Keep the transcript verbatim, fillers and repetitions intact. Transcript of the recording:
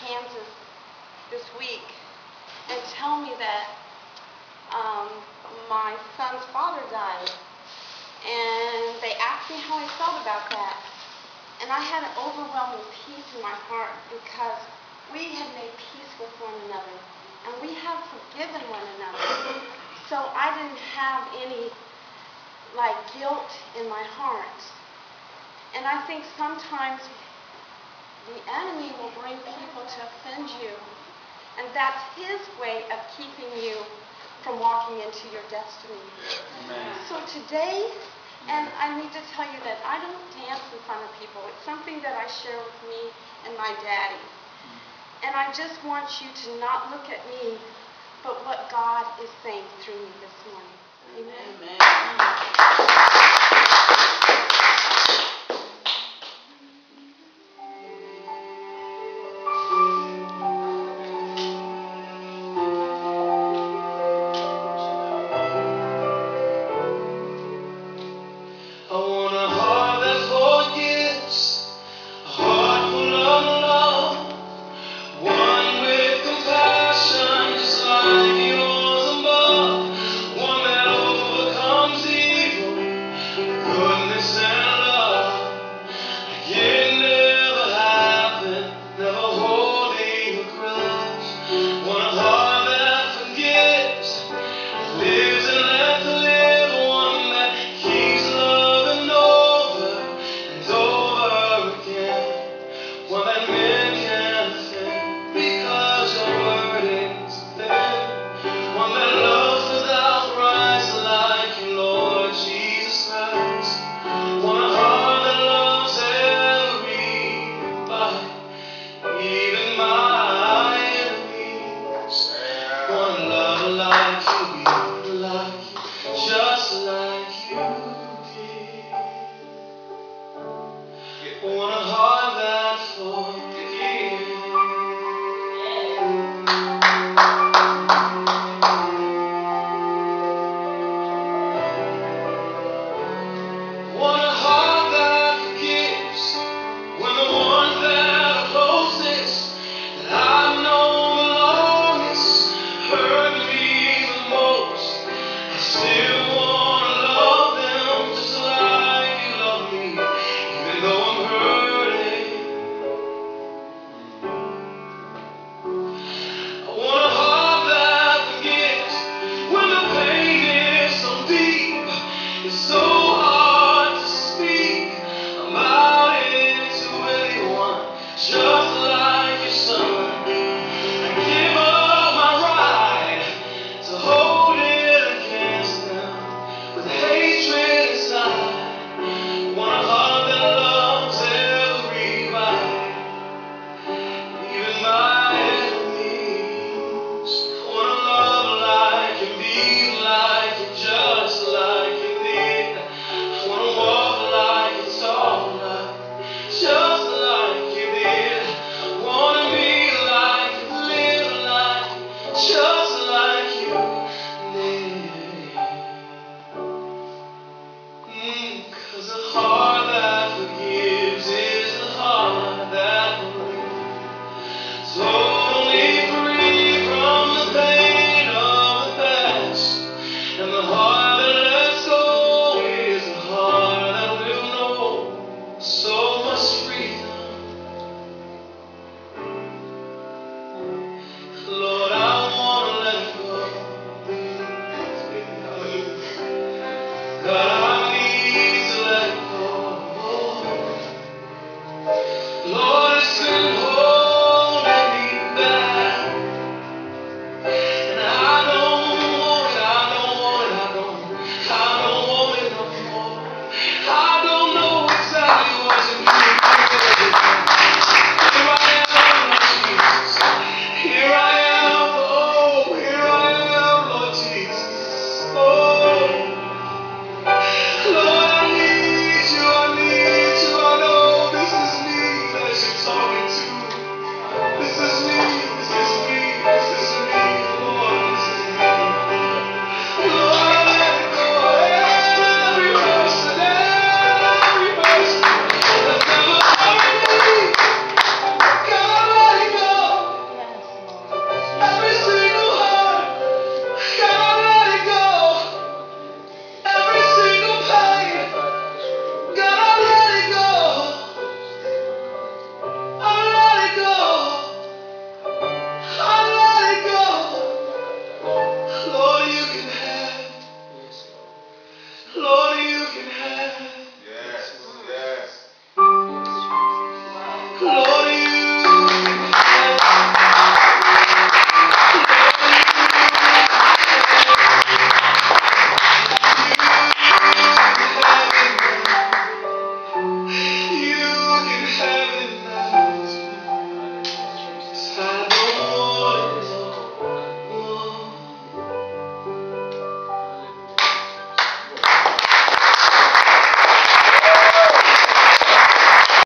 Kansas this week and tell me that um, my son's father died. And they asked me how I felt about that. And I had an overwhelming peace in my heart because we had made peace with one another. And we have forgiven one another. So I didn't have any, like, guilt in my heart. And I think sometimes the enemy will bring people to offend you. And that's his way of keeping you from walking into your destiny. Amen. So today, and I need to tell you that I don't dance in front of people. It's something that I share with me and my daddy. And I just want you to not look at me, but what God is saying through me this morning. Amen. Amen. Goodness Glory.